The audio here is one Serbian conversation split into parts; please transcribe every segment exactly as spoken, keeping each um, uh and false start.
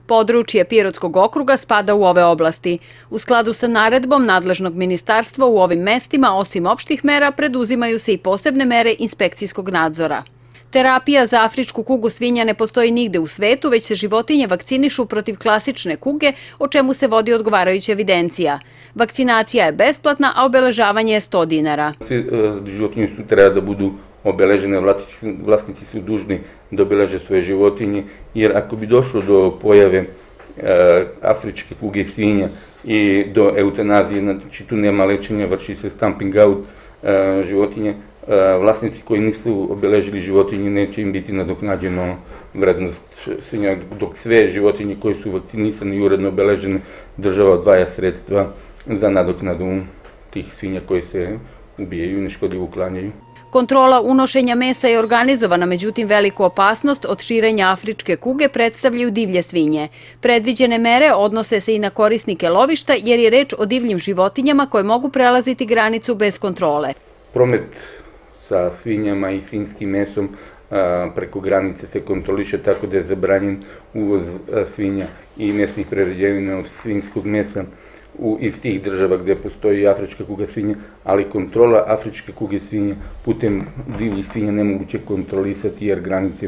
Područje Pirotskog okruga spada u ove oblasti. U skladu sa naredbom nadležnog ministarstva u ovim mestima, osim opštih mera, preduzimaju se i posebne mere inspekcijskog nadzora. Terapija za afričku kugu svinja ne postoji nigde u svetu, već se životinje vakcinišu protiv klasične kuge, o čemu se vodi odgovarajuća evidencija. Vakcinacija je besplatna, a obeležavanje je sto dinara. Životinje su treba da budu obeležene, vlasnici su dužni da obeleže svoje životinje, jer ako bi došlo do pojave afričke kuge svinja i do eutanazije, znači tu nema lečenja, vrši se stamping out životinje, vlasnici koji nisu obeležili životinje neće im biti nadoknađeno vrednost svinja, dok sve životinje koje su vakcinisane i uredno obeležene država odvaja sredstva za nadoknadu tih svinja koje se ubijaju i neškodljivo uklanjaju. Kontrola unošenja mesa je organizovana, međutim veliku opasnost od širenja afričke kuge predstavljaju divlje svinje. Predviđene mere odnose se i na korisnike lovišta jer je reč o divljim životinjama koje mogu prelaziti granicu bez kontrole. Promet sa svinjama i svinjskim mesom preko granice se kontroliše tako da je zabranjen uvoz svinja i mesnih prerađevina od svinjskog mesa iz tih država gde postoji afrička kuga svinja, ali kontrola afričke kuge svinja putem divljih svinja nemoguće kontrolisati jer granice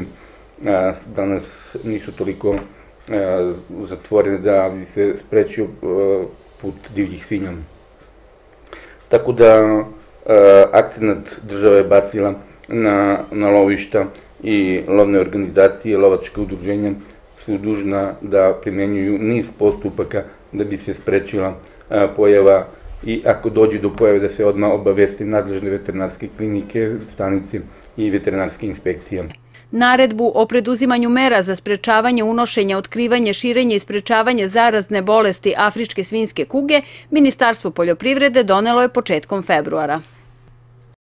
danas nisu toliko zatvorene da bi se sprečio put divljih svinja. Tako da akcenat država je bacila na lovišta i lovne organizacije, lovačka udruženja su dužna da primenjuju niz postupaka da bi se sprečila pojava i ako dođe do pojave da se odmah obavesti nadležne veterinarske klinike, stanice i veterinarske inspekcije. Naredbu o preduzimanju mera za sprečavanje unošenja, otkrivanje, širenje i sprečavanje zarazne bolesti afričke svinjske kuge Ministarstvo poljoprivrede donelo je početkom februara.